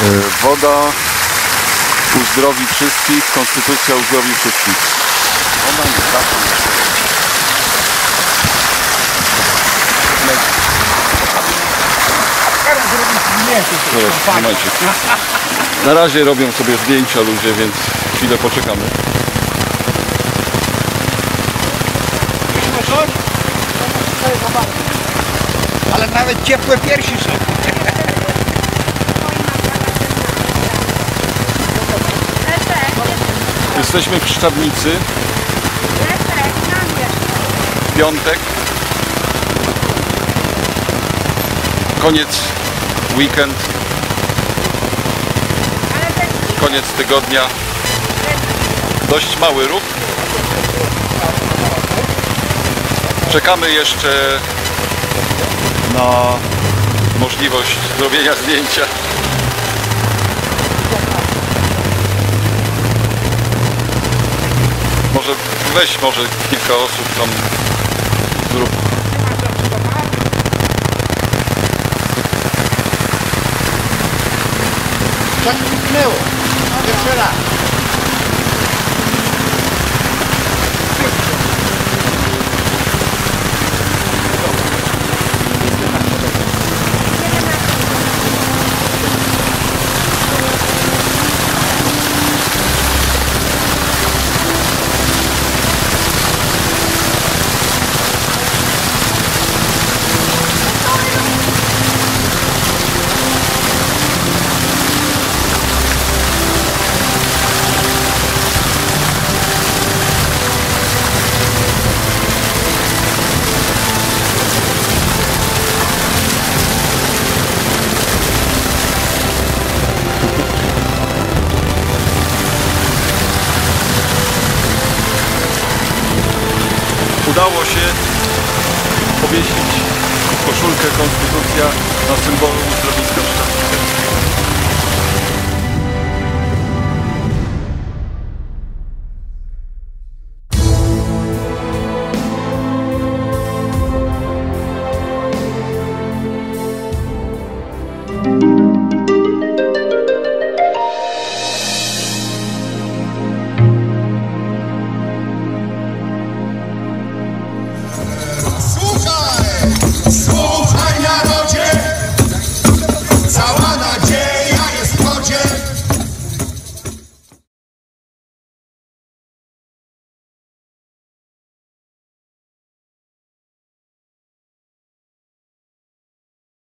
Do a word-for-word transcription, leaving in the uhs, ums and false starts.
Woda uzdrowi wszystkich, konstytucja uzdrowi wszystkich. Woda nie taka. Teraz, trzymajcie. Na razie robią sobie zdjęcia ludzie, więc chwilę poczekamy. Ale nawet ciepłe piersi są. Jesteśmy w Szczawnicy. Piątek. Koniec weekend. Koniec tygodnia. Dość mały ruch. Czekamy jeszcze na możliwość zrobienia zdjęcia. Może weź może kilka osób tam zrób. Co mi zniknęło? Jeszcze raz. Udało się powiesić koszulkę Konstytucja na symbolu uzdrowiska Szczawnicy.